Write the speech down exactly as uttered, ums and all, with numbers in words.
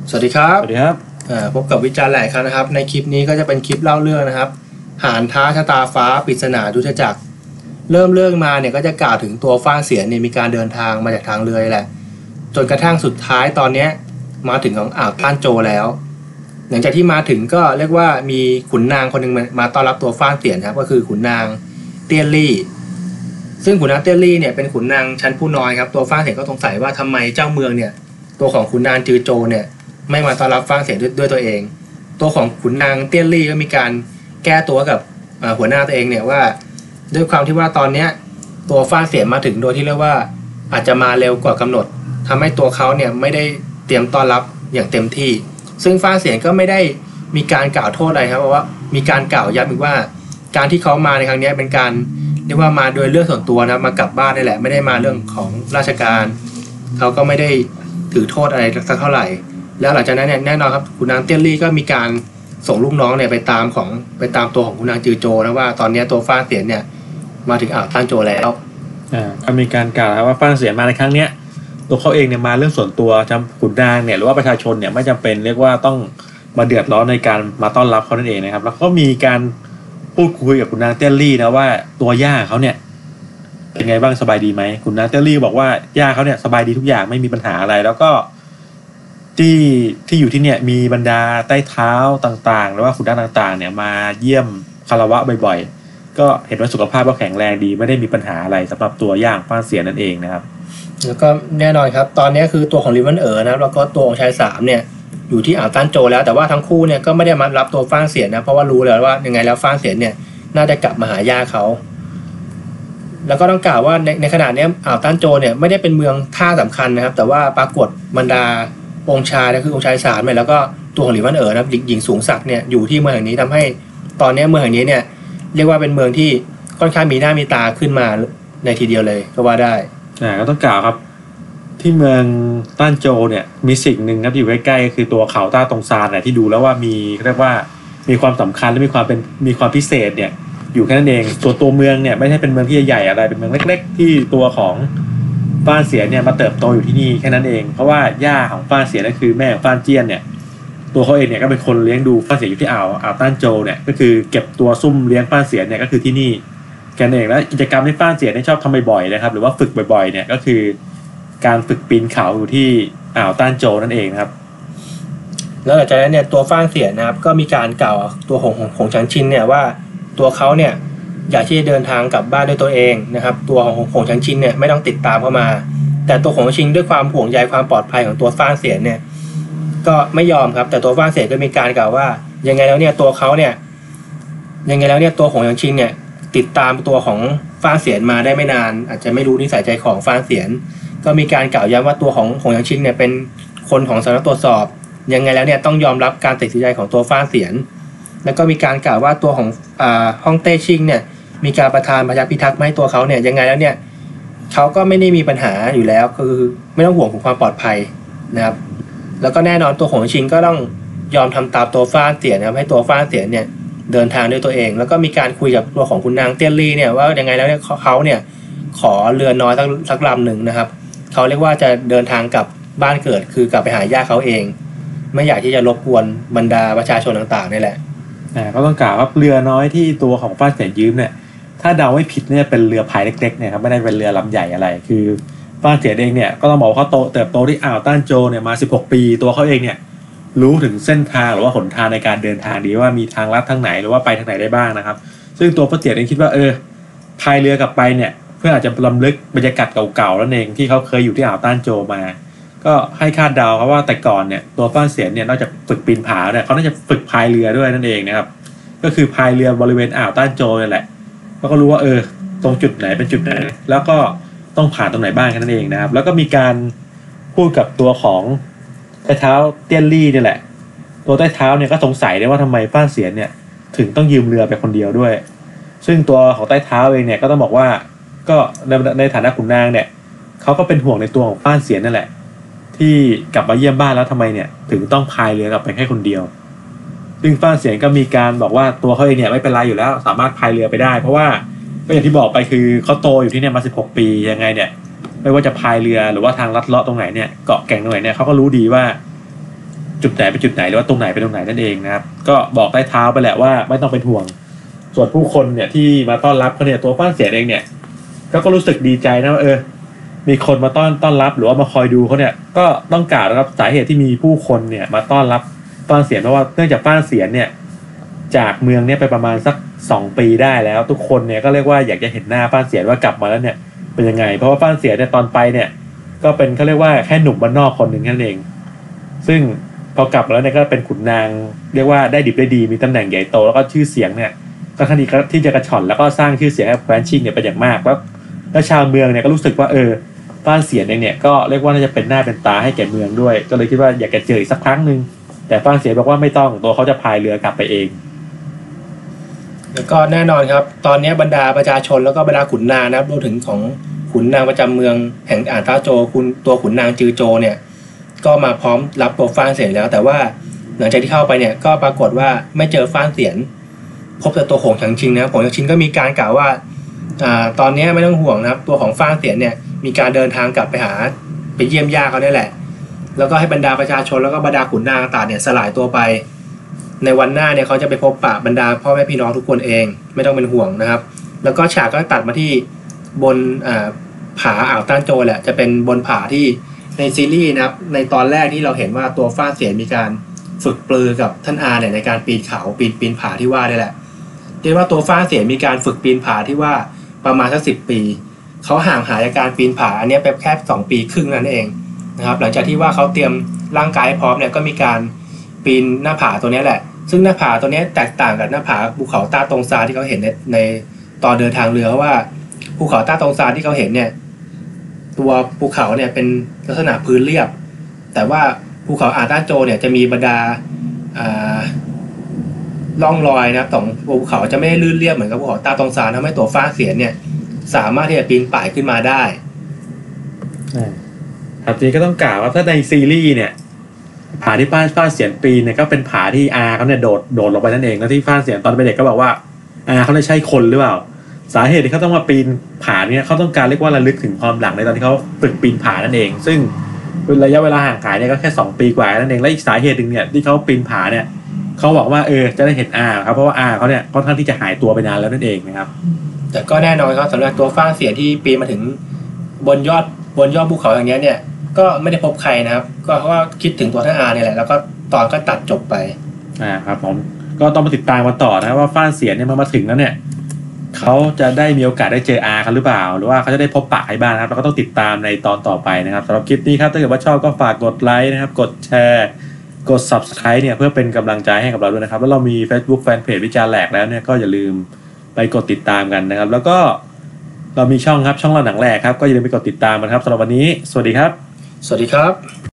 สวัสดีครับสวัสดีครับพบกับวิจารณ์แหลกครับนะครับในคลิปนี้ก็จะเป็นคลิปเล่าเรื่องนะครับหานท้าชะตาฟ้าปริศนายุทธจักรเริ่มเรื่องมาเนี่ยก็จะกล่าวถึงตัวฟ้านเสียเนี่ยมีการเดินทางมาจากทางเรือแหละจนกระทั่งสุดท้ายตอนนี้มาถึงของอ่าวต้านโจแล้วหลังจากที่มาถึงก็เรียกว่ามีขุนนางคนหนึ่งมาต้อนรับตัวฟ้านเสียครับก็คือขุนนางเตี้ยลี่ซึ่งขุนนางเตี้ยลี่เนี่ยเป็นขุนนางชั้นผู้น้อยครับตัวฟ้านเสียก็สงสัยว่าทำไมเจ้าเมืองเนี่ยตัวของขุนนางจือโจเนี่ยไม่มาต้อนรับฟ้านเสียด้วยด้วยตัวเองตัวของขุนนางเตี้ยลี่ก็มีการแก้ตัวกับหัวหน้าตัวเองเนี่ยว่าด้วยความที่ว่าตอนนี้ตัวฟ้านเสียมาถึงโดยที่เรียกว่าอาจจะมาเร็วกว่ากำหนดทำให้ตัวเขาเนี่ยไม่ได้เตรียมต้อนรับอย่างเต็มที่ซึ่งฟ้านเสียก็ไม่ได้มีการกล่าวโทษอะไรครับเพราะว่ามีการกล่าวย้ำอีกว่าการที่เขามาในครั้งนี้เป็นการเรียกว่ามาโดยเรื่องส่วนตัวนะมากลับบ้านได้แหละไม่ได้มาเรื่องของราชการเขาก็ไม่ได้ถือโทษอะไรสักเท่าไหร่แล้วหลังจากนั้นเนี่ยแน่นอนครับขุนนางเตี้ยลี่ก็มีการส่งลูกน้องเนี่ยไปตามของไปตามตัวของขุนนางจือโจนะว่าตอนนี้ตัวฟ้านเสียเนี่ยมาถึงอ่าวต้านโจแล้วอ่าก็มีการกล่าวว่าฟ้านเสียมาในครั้งเนี้ยตัวเขาเองเนี่ยมาเรื่องส่วนตัวจำขุนนางเนี่ยหรือว่าประชาชนเนี่ยไม่จำเป็นเรียกว่าต้องมาเดือดร้อนในการมาต้อนรับเขานั่นเองนะครับแล้วก็มีการพูดคุยกับขุนนางเตี้ยลี่นะว่าตัวย่าเขาเนี่ยเป็นไงบ้างสบายดีไหมขุนนางเตี้ยลี่บอกว่าย่าเขาเนี่ยสบายดีทุกอย่างไม่มีปัญหาอะไรแล้วก็ที่ที่อยู่ที่เนี่ยมีบรรดาใต้เท้าต่างๆหรือว่าขุนนางต่างๆเนี่ยมาเยี่ยมคารวะบ่อยๆก็เห็นว่าสุขภาพก็แข็งแรงดีไม่ได้มีปัญหาอะไรสำหรับตัวย่างฟ้านเสียนั่นเองนะครับแล้วก็แน่นอนครับตอนนี้คือตัวของลิวันเอ๋อนะแล้วก็ตัวของชายสามเนี่ยอยู่ที่อ่าวต้านโจแล้วแต่ว่าทั้งคู่เนี่ยก็ไม่ได้มารับตัวฟ้านเสียนะเพราะว่ารู้แล้วว่ายังไงแล้วฟ้านเสียเนี่ยน่าจะกลับมาหาย่าเขาแล้วก็ต้องกล่าวว่าในในขณะนี้อ่าวต้านโจเนี่ยไม่ได้เป็นเมืองท่าสำคัญนะครับแต่ว่าปรากฏบรรดาองค์ชายก็คือองค์ชายสามเนี่ยแล้วก็ตัวของลิวันเอ๋อนะหญิงสูงศักดิ์เนี่ยอยู่ที่เมืองแห่งนี้ทำให้ตอนนี้เมืองแห่งนี้เนี่ยเรียกว่าเป็นเมืองที่ค่อนข้างมีหน้ามีตาขึ้นมาในทีเดียวเลยก็ว่าได้อ่าก็ต้องกล่าวครับที่เมืองต้านโจเนี่ยมีสิ่งหนึ่งครับอยู่ใกล้ๆก็คือตัวเขาต้าตงซานเนี่ยที่ดูแล้วว่ามีเรียกว่ามีความสำคัญและมีความเป็นมีความพิเศษเนี่ยอยู่แค่นั้นเองส่วนตัวเมืองเนี่ยไม่ใช่เป็นเมืองที่ใหญ่อะไรเป็นเมืองเล็กๆที่ตัวของฟ้านเสียเนี่ยมาเติบโตอยู่ที่นี่แค่นั้นเองเพราะว่าย่าของฟ้านเสียนั่นคือแม่ของฟ้านเจี้ยนเนี่ยตัวเขาเองเนี่ยก็เป็นคนเลี้ยงดูฟ้านเสียอยู่ที่อ่าวอ่าวต้านโจเนี่ยก็คือเก็บตัวซุ่มเลี้ยงฟ้านเสียเนี่ยก็คือที่นี่แค่นั้นเองแล้วกิจกรรมที่ฟ้านเสียเนี่ยชอบทำบ่อยๆนะครับหรือว่าฝึกบ่อยๆเนี่ยก็คือการฝึกปีนเขาอยู่ที่อ่าวต้านโจนั่นเองครับแล้วหลังจากนั้นเนี่ยตัวฟ้านเสียนะครับก็มีการกล่าวตัวของของฉางชินเนี่ยว่าตัวเขาเนี่ยอยากที่จะเดินทางกลับบ้านด้วยตัวเองนะครับตัวของของฉางชินเนี่ยไม่ต้องติดตามเข้ามาแต่ตัวของชินด้วยความห่วงใยความปลอดภัยของตัวฟ้านเสียเนี่ยก็ไม่ยอมครับแต่ตัวฟ้านเสียก็มีการกล่าวว่ายังไงแล้วเนี่ยตัวเขาเนี่ยยังไงแล้วเนี่ยตัวของฉางชินเนี่ยติดตามตัวของฟ้านเสียมาได้ไม่นานอาจจะไม่รู้นิสัยใจของฟ้านเสียก็มีการกล่าวย้ำว่าตัวของของฉางชินเนี่ยเป็นคนของสำนักตรวจสอบยังไงแล้วเนี่ยต้องยอมรับการตัดสินใจของตัวฟ้านเสียแล้วก็มีการกล่าวว่าตัวของอ่าฮ่องเต้ชิงเนี่ยมีการประทานพยาพิทักษ์ให้ตัวเขาเนี่ยยังไงแล้วเนี่ยเขาก็ไม่ได้มีปัญหาอยู่แล้วคือไม่ต้องห่วงถึงความปลอดภัยนะครับแล้วก็แน่นอนตัวของชิงก็ต้องยอมทำตามตัวฟ้านเสียนะครับให้ตัวฟ้านเสียเนี่ยเดินทางด้วยตัวเองแล้วก็มีการคุยกับตัวของคุณนางเตี้ยลี่เนี่ยว่ายังไงแล้วเนี่ยเขาเนี่ยขอเรือน้อยสักสักลำหนึ่งนะครับเขาเรียกว่าจะเดินทางกลับบ้านเกิดคือกลับไปหาย่าเขาเองไม่อยากที่จะรบกวนบรรดาประชาชนต่างๆนี่แหละอ่าก็ต้องกล่าวว่าเรือน้อยที่ตัวของฟ้านเสียยืมเนี่ยถ้าเดาไม่ผิดเนี่ยเป็นเรือพายเล็กๆเนี่ยครับไม่ได้เป็นเรือลำใหญ่อะไรคือฟ้านเสียเองเนี่ยก็ต้องบอกว่าเขาโตเติบโตที่อ่าวต้านโจเนี่ยมาสิบหกปีตัวเขาเองเนี่ยรู้ถึงเส้นทางหรือว่าหนทางในการเดินทางดีว่ามีทางลัดทางไหนหรือว่าไปทางไหนได้บ้างนะครับซึ่งตัวฟ้านเสียเองคิดว่าเออพายเรือกลับไปเนี่ยเพื่ออาจจะรำลึกบรรยากาศเก่าๆนั่นเองที่เขาเคยอยู่ที่อ่าวต้านโจมาก็ให้คาดเดาครับว่าแต่ก่อนเนี่ยตัวฟ้านเสียเนี่ยนอกจากฝึกปีนผาเนี่ยเขาน่าจะฝึกพายเรือด้วยนั่นเองนะครับก็คือพายเรือบริเวณอ่าวต้านโจนี่แหละแล้วก็รู้ว่าเออตรงจุดไหนเป็นจุดไหนแล้วก็ต้องผ่านตรงไหนบ้างแค่นั้นเองนะครับแล้วก็มีการพูดกับตัวของใต้เท้าเตี้ยลี่นี่แหละตัวใต้เท้าเนี่ยก็สงสัยได้ว่าทำไมฟ้านเสียเนี่ยถึงต้องยืมเรือไปคนเดียวด้วยซึ่งตัวของใต้เท้าเองเนี่ยก็ต้องบอกว่าก็ในในฐานะขุนนางเนี่ยเขาก็เป็นห่วงในตัวของฟ้านเสียนั่นแหละที่กลับมาเยี่ยมบ้านแล้วทำไมเนี่ยถึงต้องพายเรือกลับไปแค่คนเดียวซึ่งฟ้านเสียก็มีการบอกว่าตัวเขาเองเนี่ยไม่เป็นไรอยู่แล้วสามารถพายเรือไปได้เพราะว่าก็อย่างที่บอกไปคือเขาโตอยู่ที่เนี่ยมาสิบหกปียังไงเนี่ยไม่ว่าจะพายเรือหรือว่าทางลัดเลาะตรงไหนเนี่ยเกาะแก่งตรงไหนเนี่ยเขาก็รู้ดีว่าจุดไหนเป็นจุดไหนหรือว่าตรงไหนเป็นตรงไหนนั่นเองนะครับก็บอกใต้เท้าไปแหละว่าไม่ต้องเป็นห่วงส่วนผู้คนเนี่ยที่มาต้อนรับเขาเนี่ยตัวฟ้านเสียเองเนี่ยก็ก็รู้สึกดีใจนะว่าเออมีคนมาต้อนต้อนรับหรือว่ามาคอยดูเขาเนี่ยก็ต้องกล่าวนะครับสาเหตุที่มีผู้คนเนี่ยมาต้อนรับฟ้านเสียเพราะว่าเนื่องจากฟ้านเสียเนี่ยจากเมืองเนี่ยไปประมาณสักสองปีได้แล้วทุกคนเนี่ยก็เรียกว่าอยากจะเห็นหน้าฟ้านเสียว่ากลับมาแล้วเนี่ยเป็นยังไงเพราะว่าฟ้านเสียเนี่ยตอนไปเนี่ยก็เป็นเขาเรียกว่าแค่หนุ่มบ้านนอกคนหนึ่งแค่นั้นเองซึ่งพอกลับมาแล้วเนี่ยก็เป็นขุนนางเรียกว่าได้ดิบได้ดีมีตำแหน่งใหญ่โตแล้วก็ชื่อเสียงเนี่ยก็ทันทีที่จะกระชอนแล้วก็สร้างชื่อเสียงให้แคว้นชิงเนี่ยเป็นอย่างมากแล้วแล้วชาวเมืองเนี่ยก็รู้สึกว่าเออฟ้านเสียเองเนี่ยก็เรียกว่าน่าจะเป็นหน้าเป็นตาให้แก่เมืองด้วยก็เลยคิดว่าอยากจะเจออีกสักครั้งนึงแต่ฟ้านเสียบอกว่าไม่ต้องตัวเขาจะพายเรือกลับไปเองแล้วก็แน่นอนครับตอนนี้บรรดาประชาชนแล้วก็บรรดาขุนนางนะครับรวมถึงของขุนนางประจำเมืองแห่งอ่านต้าโจคุณตัวขุนนางจือโจเนี่ยก็มาพร้อมรับตัวฟ้านเสียนแล้วแต่ว่าหลังจากที่เข้าไปเนี่ยก็ปรากฏว่าไม่เจอฟ้านเสียนพบแต่ตัวหงฉางชิงนะครับหงฉางชิงก็มีการกล่าวว่าอ่าตอนนี้ไม่ต้องห่วงนะครับตัวของฟ้านเสียนเนี่ยมีการเดินทางกลับไปหาไปเยี่ยมญาติเขาได้แหละแล้วก็ให้บรรดาประชาชนแล้วก็บรรดาขุนนางต่างเนี่ยสลายตัวไปในวันหน้าเนี่ยเขาจะไปพบปะบรรดาพ่อแม่พี่น้องทุกคนเองไม่ต้องเป็นห่วงนะครับแล้วก็ฉากก็ตัดมาที่บนอ่าผาอ่าวต้านโจแหละจะเป็นบนผาที่ในซีรีส์นะครับในตอนแรกที่เราเห็นว่าตัวฟ้านเสียนมีการฝึกปลือกับท่านอาเนี่ยในการปีนเขาปีนปีนผาที่ว่าได้แหละเรียกว่าตัวฟ้านเสียนมีการฝึกปีนผาที่ว่าประมาณสักสิบปีเขาห่างหายจากการปีนผาอันนี้ไปแค่สองปีครึ่งนั่นเองนะครับหลังจากที่ว่าเขาเตรียมร่างกายพร้อมเนี่ยก็มีการปีนหน้าผาตัวนี้แหละซึ่งหน้าผาตัวนี้แตกต่างกับหน้าผาภูเขาต้าตงซาที่เขาเห็นในในตอนเดินทางเรือเพราะว่าภูเขาต้าตงซาที่เขาเห็นเนี่ยตัวภูเขาเนี่ยเป็นลักษณะพื้นเรียบแต่ว่าภูเขาอาต้าโจเนี่ยจะมีบรรดาล่องรอยนะของภูเขาจะไม่ได้ลื่นเรียบเหมือนกับภูเขาต้าตงซาทำให้ตัวฟ้านเสียนเนี่ยสามารถที่จะปีนป่ายขึ้นมาได้ครับทีนี้ก็ต้องกล่าวว่าถ้าในซีรีส์เนี่ยผาที่ฟ้านฟ้านเสียนปีนเนี่ยก็เป็นผาที่อาเขาเนี่ยโดดโดดลงไปนั่นเองแล้วที่ฟ้านเสียนตอนเป็นเด็กก็บอกว่าอาเขาเนี่ยใช่คนหรือเปล่าสาเหตุที่เขาต้องมาปีนผาเนี่ยเขาต้องการเรียกว่าระลึกถึงความหลังในตอนที่เขาฝึกปีนผานั่นเองซึ่งระยะเวลาห่างหายเนี่ยก็แค่สองปีกว่านั่นเองและอีกสาเหตุหนึ่งเนี่ยที่เขาปีนผาเนี่ยเขาบอกว่าเออจะได้เห็นอาครับเพราะว่าอาเขาเนี่ยค่อนข้างที่จะหายตัวไปนานแล้วนั่นเองนะครับแต่ก็แน่นอนครับสำหรับตัวฟ้านเสียนที่ปีนมาถึงบนยอดบนยอดภูเขาอย่างเงี้ยเนี่ยก็ไม่ได้พบใครนะครับก็เพราะว่าคิดถึงตัวท่านอาเนี่ยแหละแล้วก็ตอนก็ตัดจบไปอ่าครับผมก็ต้องมาติดตามกันต่อนะว่าฟ้านเสียนเนี่ยมามาถึงแล้วเนี่ยเขาจะได้มีโอกาสได้เจออาเขาหรือเปล่าหรือว่าเขาจะได้พบปะให้บ้างนะครับเราก็ต้องติดตามในตอนต่อไปนะครับสำหรับคลิปนี้ครับถ้าเกิดว่าชอบก็ฝากกดไลค์นะครับกดแชร์กด Subscribe เนี่ยเพื่อเป็นกำลังใจให้กับเราด้วยนะครับแล้วเรามี Facebook Fanpage วิจารณ์แหลกแล้วเนี่ยก็อย่าลืมไปกดติดตามกันนะครับแล้วก็เรามีช่องครับช่องเราหนังแหลกครับก็อย่าลืมไปกดติดตามกันครับสำหรับวันนี้สวัสดีครับสวัสดีครับ